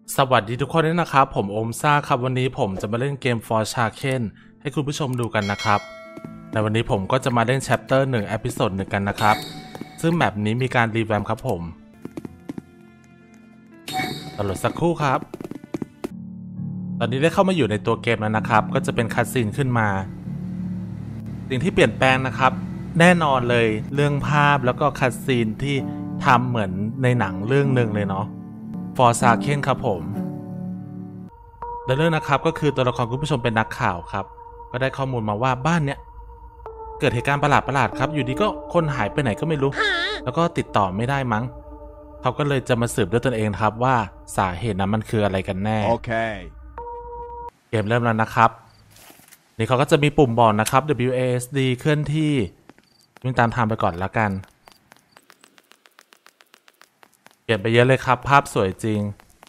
สวัสดีทุกคนด้วยนะครับผมโอมซ่าครับวันนี้ผมจะมาเล่นเกม For Shaken ให้คุณผู้ชมดูกันนะครับในวันนี้ผมก็จะมาเล่น Chapter 1 Episode 1กันนะครับซึ่งแมปนี้มีการรีแวมครับผมตลอดสักครู่ครับตอนนี้ได้เข้ามาอยู่ในตัวเกมแล้วนะครับก็จะเป็นคัสซีนขึ้นมาสิ่งที่เปลี่ยนแปลงนะครับแน่นอนเลยเรื่องภาพแล้วก็คัสซีนที่ทำเหมือนในหนังเรื่องหนึ่งเลยเนาะFor Shaken ครับผมและเรื่องนะครับก็คือตัวละครคุณผู้ชมเป็นนักข่าวครับก็ได้ข้อมูลมาว่าบ้านเนี้ยเกิดเหตุการณ์ประหลาดครับอยู่ดีก็คนหายไปไหนก็ไม่รู้แล้วก็ติดต่อไม่ได้มั้งเขาก็เลยจะมาสืบด้วยตนเองครับว่าสาเหตุนั้นมันคืออะไรกันแน่โอเคเกมเริ่มแล้วนะครับนี่เขาก็จะมีปุ่มบอกนะครับ WASD เคลื่อนที่วิ่งตามทางไปก่อนแล้วกันเปลี่ยนไปเยอะเลยครับภาพสวยจริง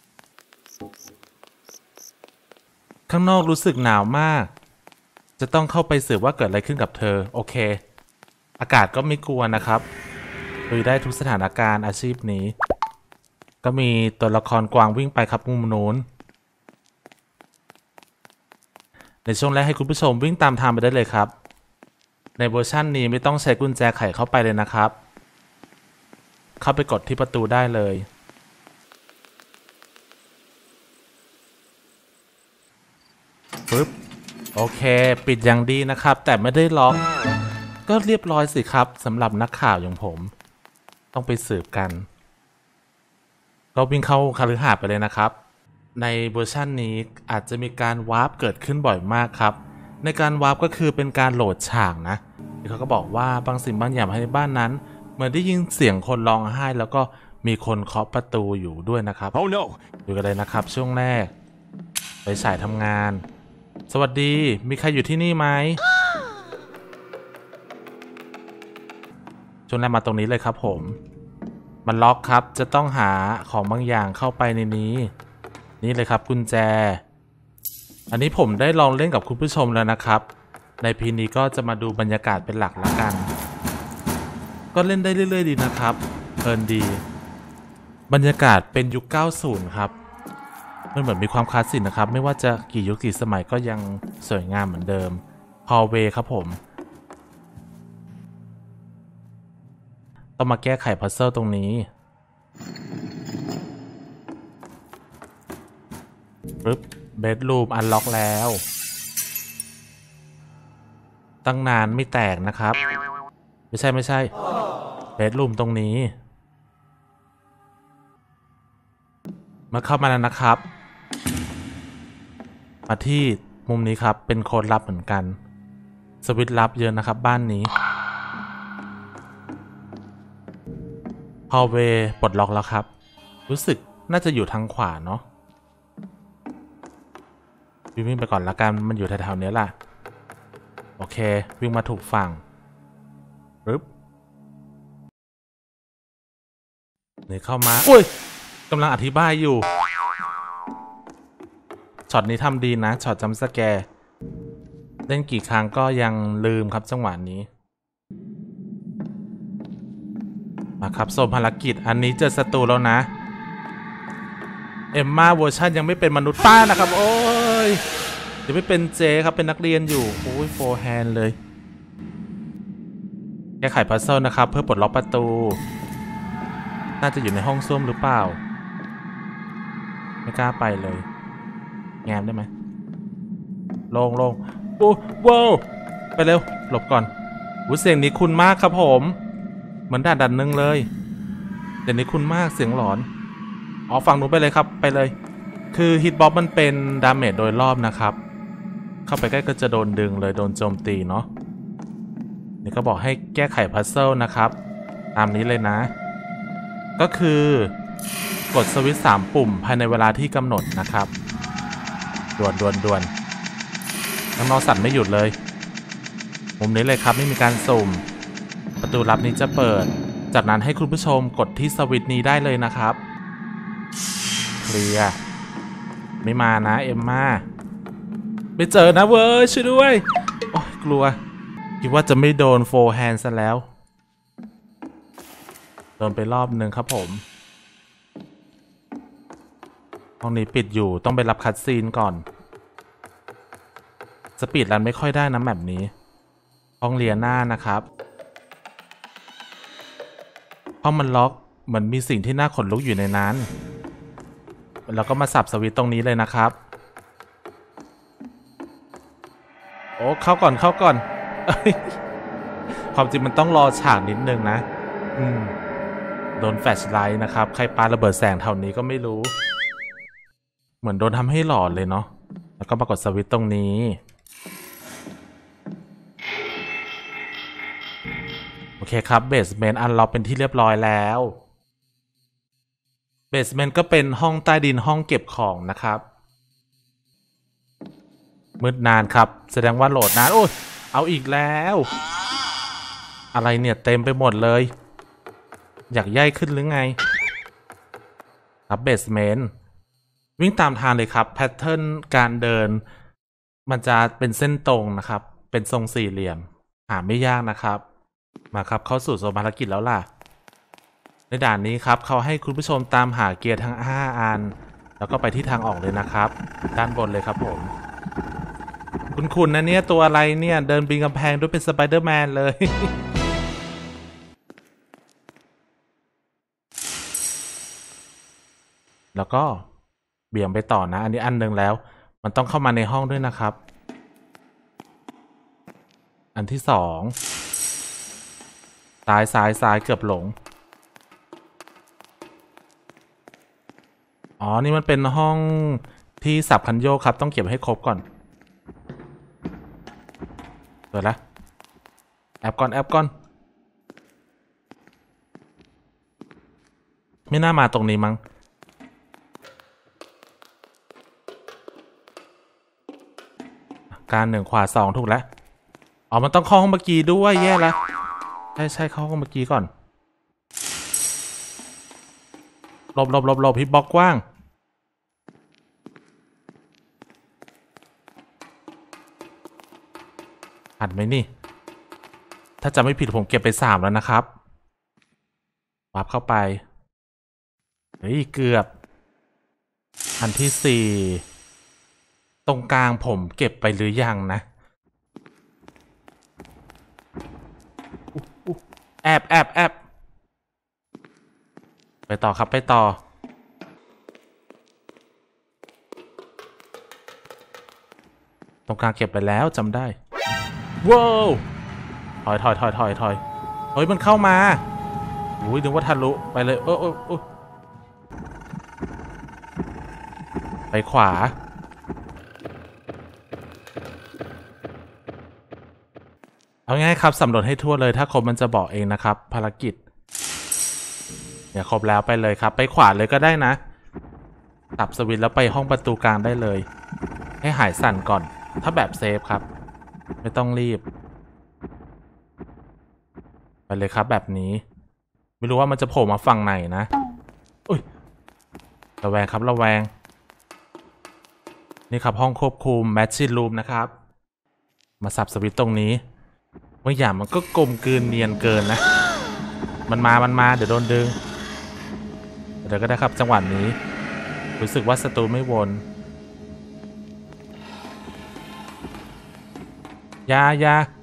ข้างนอกรู้สึกหนาวมากจะต้องเข้าไปสืบว่าเกิดอะไรขึ้นกับเธอโอเคอากาศก็ไม่กลัวนะครับลุยได้ทุกสถานการณ์อาชีพนี้ก็มีตัวละครกวางวิ่งไปครับมุมนู้นในช่วงแรกให้คุณผู้ชมวิ่งตามทางไปได้เลยครับในเวอร์ชันนี้ไม่ต้องใช้กุญแจไขเข้าไปเลยนะครับเข้าไปกดที่ประตูได้เลยปึ๊บโอเคปิดอย่างดีนะครับแต่ไม่ได้ล็อกก็เรียบร้อยสิครับสำหรับนักข่าวอย่างผมต้องไปสืบกันก็วิ่งเข้าคฤหาสน์ไปเลยนะครับในเวอร์ชันนี้อาจจะมีการวาร์ปเกิดขึ้นบ่อยมากครับในการวาร์ปก็คือเป็นการโหลดฉากนะเขาก็บอกว่าบางสิ่งบางอย่างภายในบ้านนั้นเหมือนได้ยินเสียงคนร้องไห้แล้วก็มีคนเคาะประตูอยู่ด้วยนะครับ Oh no ดูกันเลยนะครับช่วงแรกไปฉายทำงานสวัสดีมีใครอยู่ที่นี่ไหมช่วงแรกมาตรงนี้เลยครับผมมันล็อกครับจะต้องหาของบางอย่างเข้าไปในนี้นี่เลยครับกุญแจอันนี้ผมได้ลองเล่นกับคุณผู้ชมแล้วนะครับในพีนี้ก็จะมาดูบรรยากาศเป็นหลักละกันก็เล่นได้เรื่อยๆดีนะครับเพลินดีบรรยากาศเป็นยุค 90 ครับมันเหมือนมีความคลาสสิกนะครับไม่ว่าจะกี่ยุคกี่สมัยก็ยังสวยงามเหมือนเดิมฮอลเวย์ครับผมต้องมาแก้ไขพัซเซิลตรงนี้ปึ๊บเบดรูมอันล็อกแล้วตั้งนานไม่แตกนะครับไม่ใช่เบดรูมตรงนี้มาเข้ามาแล้วนะครับมาที่มุมนี้ครับเป็นโค้ดลับเหมือนกันสวิตช์ลับเยอะนะครับบ้านนี้ฮอลเวย์ปลดล็อกแล้วครับรู้สึกน่าจะอยู่ทางขวาเนาะวิ่งไปก่อนละกันมันอยู่แถวๆนี้แหละโอเควิ่งมาถูกฝั่งปึ๊บนี่เข้ามาอุ้ยกำลังอธิบายอยู่ช็อตนี้ทำดีนะช็อตจัมป์สแกร์เล่นกี่ครั้งก็ยังลืมครับจังหวะนี้มาครับโซนภารกิจอันนี้เจอศัตรูแล้วนะเอมม่าเวอร์ชันยังไม่เป็นมนุษย์ป้านะครับโอ้ยยังไม่เป็นเจครับเป็นนักเรียนอยู่โอ้ยโฟร์แฮนด์เลยแก้ไขพัซเซิลนะครับเพื่อปลดล็อกประตูน่าจะอยู่ในห้องส้วมหรือเปล่าไม่กล้าไปเลยแง้มได้ไหมลงโอ้ว้าวไปเร็วหลบก่อนเสียงนี้คุ้นมากครับผมเหมือนด่านนึงเลยเดี๋ยวนี้คุ้นมากเสียงหลอนอ๋อฝั่งนู้นไปเลยครับไปเลยคือฮิตบ็อกมันเป็นดาเมจโดยรอบนะครับเข้าไปใกล้ก็จะโดนดึงเลยโดนโจมตีเนาะนี่ก็บอกให้แก้ไขพัซเซิลนะครับตามนี้เลยนะก็คือกดสวิตช์3ปุ่มภายในเวลาที่กำหนดนะครับด่วนข้างนอกสั่นไม่หยุดเลยมุมนี้เลยครับไม่มีการสุ่มประตูลับนี้จะเปิดจากนั้นให้คุณผู้ชมกดที่สวิตช์นี้ได้เลยนะครับเคลียร์ไม่มานะเอมม่าไม่เจอนะเว้ยช่วยด้วยโอ้ยกลัวคิดว่าจะไม่โดนโฟร์แฮนด์ซะแล้วโดนไปรอบนึงครับผมห้องนี้ปิดอยู่ต้องไปรับคัตซีนก่อนสปีดรันไม่ค่อยได้นะแบบนี้ห้องเลียน่านะครับห้องมันล็อกเหมือนมีสิ่งที่น่าขนลุกอยู่ในนั้นแล้วก็มาสับสวิตช์ตรงนี้เลยนะครับโอ้เข้าก่อนความจริงมันต้องรอฉากนิดนึงนะโดนแฟลชไลท์นะครับใครปาระเบิดแสงแถวนี้ก็ไม่รู้เหมือนโดนทำให้หลอนเลยเนาะแล้วก็มากดสวิตช์ตรงนี้โอเคครับเบสเมนต์อันล็อกเป็นที่เรียบร้อยแล้วเบสเมนต์ก็เป็นห้องใต้ดินห้องเก็บของนะครับมืดนานครับแสดงว่าโหลดนานโอ้ยเอาอีกแล้วอะไรเนี่ยเต็มไปหมดเลยอยากย่ายขึ้นหรือไงครับเบสเมนต์วิ่งตามทางเลยครับแพทเทิร์นการเดินมันจะเป็นเส้นตรงนะครับเป็นทรงสี่เหลี่ยมหาไม่ยากนะครับมาครับเข้าสู่โซนภารกิจแล้วล่ะในด่านนี้ครับเขาให้คุณผู้ชมตามหาเกียร์ทั้ง5อันแล้วก็ไปที่ทางออกเลยนะครับด้านบนเลยครับผมคุณนะเนี่ยตัวอะไรเนี่ยเดินปีนกำแพงด้วยเป็นสไปเดอร์แมนเลย แล้วก็เบี่ยงไปต่อนะอันนี้อันหนึ่งแล้วมันต้องเข้ามาในห้องด้วยนะครับอันที่สองซ้ายเกือบหลงอ๋อนี่มันเป็นห้องที่สับคันโยกครับต้องเก็บให้ครบก่อนเปิดละแอบก่อนไม่น่ามาตรงนี้มั้งการ1ขวา2ถูกแล้วอ๋อมันต้องเข้าห้องเมื่อกี้ด้วยแย่แล้วใช่เข้าห้องเมื่อกี้ก่อนหลบพี่บล็อกกว้างอัดไหมนี่ถ้าจะไม่ผิดผมเก็บไป3แล้วนะครับวาร์ปเข้าไปเฮ้ยเกือบอันที่4ตรงกลางผมเก็บไปหรือยังนะแอบไปต่อครับไปต่อตรงกลางเก็บไปแล้วจำได้ว้าวถอยเฮ้ยมันเข้ามาอุ้ยนึกว่าทะลุไปเลยไปขวาเอาง่ายครับสำรวจให้ทั่วเลยถ้าครบมันจะบอกเองนะครับภารกิจเนี่ยครบแล้วไปเลยครับไปขวาเลยก็ได้นะตับสวิตช์แล้วไปห้องประตูกลางได้เลยให้หายสั่นก่อนถ้าแบบเซฟครับไม่ต้องรีบไปเลยครับแบบนี้ไม่รู้ว่ามันจะโผล่มาฝั่งไหนนะอุ้ยระแวงครับระแวงนี่ครับห้องควบคุมแมชชีนรูมนะครับมาสับสวิตช์ตรงนี้บางอย่างมันก็กลมกลืนเนียนเกินนะมันมาเดี๋ยวโดนดึงเดี๋ยวก็ได้ครับจังหวะนี้รู้สึกว่าศัตรูไม่วนยา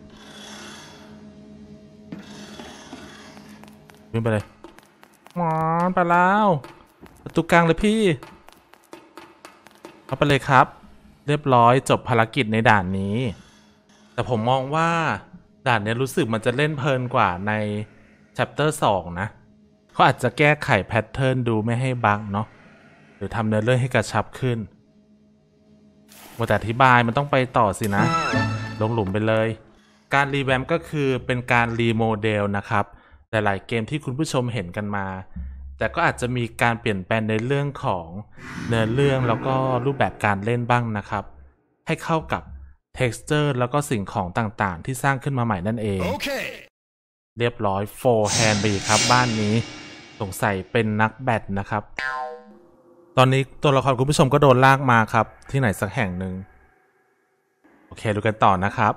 วิ่งไปเลยหมอนไปแล้วประตูกลางเลยพี่เข้าไปเลยครับเรียบร้อยจบภารกิจในด่านนี้แต่ผมมองว่าด่านนี้รู้สึกมันจะเล่นเพลินกว่าใน chapter 2 นะเขาอาจจะแก้ไขแพทเทิร์นดูไม่ให้บั๊กเนาะหรือทำเนื้อเรื่องให้กระชับขึ้นว่าแต่อธิบายมันต้องไปต่อสินะลงหลุมไปเลยการรีแวมป์ก็คือเป็นการรีโมเดลนะครับหลายๆเกมที่คุณผู้ชมเห็นกันมาแต่ก็อาจจะมีการเปลี่ยนแปลงในเรื่องของเนื้อเรื่องแล้วก็รูปแบบการเล่นบ้างนะครับให้เข้ากับ texture แล้วก็สิ่งของต่างๆที่สร้างขึ้นมาใหม่นั่นเอง เรียบร้อยโฟร์แฮนด์ไปอีกครับบ้านนี้สงสัยเป็นนักแบดนะครับตอนนี้ตัวละครคุณผู้ชมก็โดนลากมาครับที่ไหนสักแห่งหนึ่งโอเคดูกันต่อนะครับ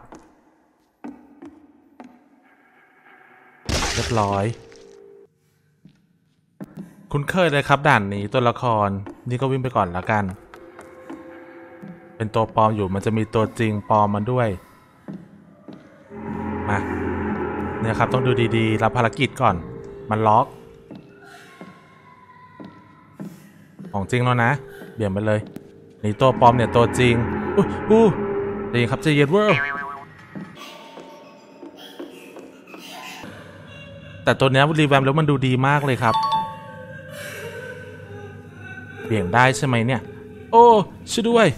เรียบร้อยคุ้นเคยเลยครับด่านนี้ตัวละครนี่ก็วิ่งไปก่อนแล้วกันเป็นตัวปลอมอยู่มันจะมีตัวจริงปลอมมาด้วยมาเนี่ยครับต้องดูดีๆรับภารกิจก่อนมันล็อกของจริงแล้วนะเบี่ยงไปเลยนี่ตัวปลอมเนี่ยตัวจริงจริงครับใจเย็นเว้ยแต่ตัวนี้รีแวมแล้วมันดูดีมากเลยครับเบี่ยงได้ใช่ไหมเนี่ยโอ้ช่วยด้วย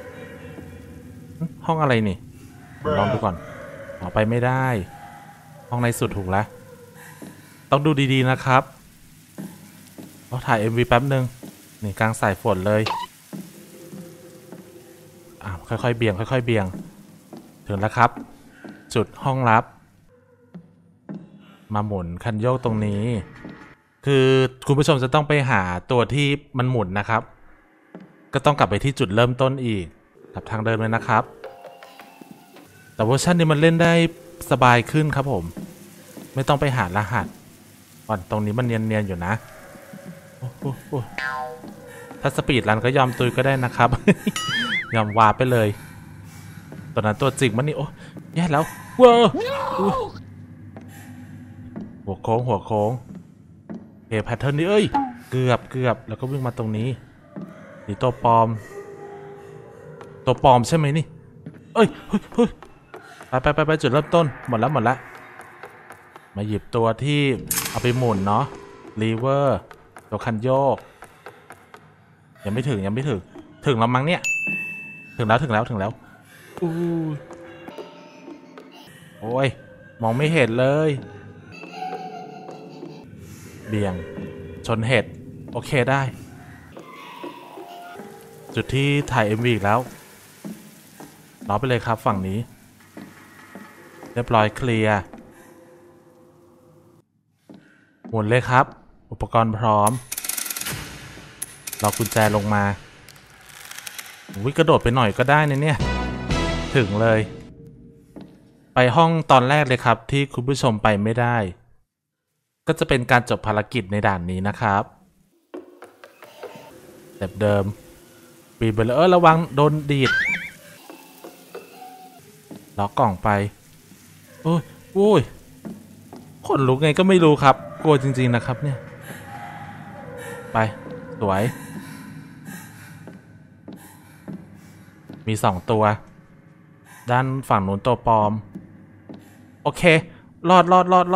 ห้องอะไรนี่ลองดูก่อนออกไปไม่ได้ห้องในสุดถูกแล้วต้องดูดีๆนะครับต้องถ่าย MV แป๊บนึงนี่กลางสายฝนเลยค่อยๆเบี่ยงค่อยๆเบี่ยงถึงแล้วครับจุดห้องลับมาหมุนคันโยกตรงนี้คือคุณผู้ชมจะต้องไปหาตัวที่มันหมุนนะครับก็ต้องกลับไปที่จุดเริ่มต้นอีกกลับทางเดิมเลยนะครับแต่เวอร์ชันนี้มันเล่นได้สบายขึ้นครับผมไม่ต้องไปหารหัสก่อนตรงนี้มันเนียนๆอยู่นะถ้าสปีดรันก็ยอมตุยก็ได้นะครับ ยอมวาไปเลยตอนนั้นตัวจริงมันนี่โอ้แย่แล้วว้าวหัวโค้งแพทเทิร์นนี้เอ้ยเกือบแล้วก็วิ่งมาตรงนี้นี่ตัวปลอมใช่ไหมนี่เอ้ยไปจุดเริ่มต้นหมดแล้วมาหยิบตัวที่เอาไปหมุนเนาะลีเวอร์ตัวคันโยกยังไม่ถึงแล้วมั้งเนี่ยถึงแล้วโอ้ยมองไม่เห็นเลยเบี่ยงชนเห็ดโอเคได้จุดที่ถ่าย MV อีกแล้วล้อไปเลยครับฝั่งนี้เรียบร้อยเคลียร์หมุนเลยครับอุปกรณ์พร้อมล็อกกุญแจลงมาวิ่งกระโดดไปหน่อยก็ได้นะเนี่ยถึงเลยไปห้องตอนแรกเลยครับที่คุณผู้ชมไปไม่ได้ก็จะเป็นการจบภารกิจในด่านนี้นะครับแบบเดิมปีนไปเลยระวังโดนดีดล็อกกล่องไปโอ้ยขนลุกไงก็ไม่รู้ครับกลัวจริงๆนะครับเนี่ยไปสวยมี2ตัวด้านฝั่งนู้นตัวปลอมโอเครอด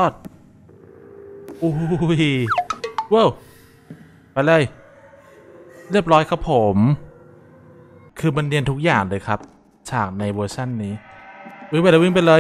อุ้ยว้าวไปเลยเรียบร้อยครับผมคือมันเรียนทุกอย่างเลยครับฉากในเวอร์ชันนี้วิ่งไปเลย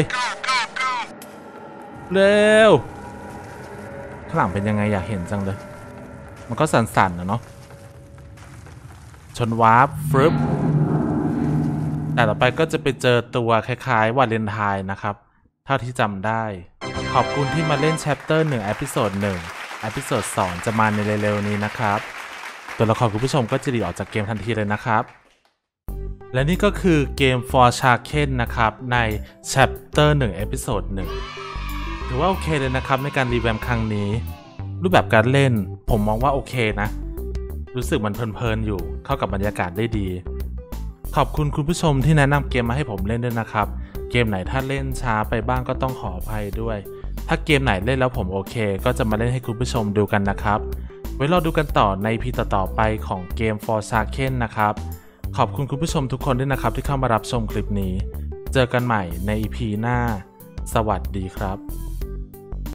เร็วข้างหลังเป็นยังไงอยากเห็นจังเลยมันก็สั่นๆนะเนาะชนวาร์ปฟรึบแต่ต่อไปก็จะไปเจอตัวคล้ายๆวาเลนไทน์นะครับเท่าที่จำได้ขอบคุณที่มาเล่น Chapter 1 เอพิโซด 1 เอพิโซด 2 จะมาในเร็วๆนี้นะครับตัวละครคุณผู้ชมก็จะดีออกจากเกมทันทีเลยนะครับและนี่ก็คือเกม For Shaken นะครับใน Chapter 1 เอพิโซด 1ถือว่าโอเคเลยนะครับในการรีแวมครั้งนี้รูปแบบการเล่นผมมองว่าโอเคนะรู้สึกมันเพลินๆอยู่เข้ากับบรรยากาศได้ดีขอบคุณคุณผู้ชมที่แนะนำเกมมาให้ผมเล่นด้วยนะครับเกมไหนถ้าเล่นช้าไปบ้างก็ต้องขออภัยด้วยถ้าเกมไหนเล่นแล้วผมโอเคก็จะมาเล่นให้คุณผู้ชมดูกันนะครับไว้รอดูกันต่อใน EP ต่อๆไปของเกม For Shaken นะครับขอบคุณคุณผู้ชมทุกคนด้วยนะครับที่เข้ามารับชมคลิปนี้เจอกันใหม่ใน EP หน้าสวัสดีครับ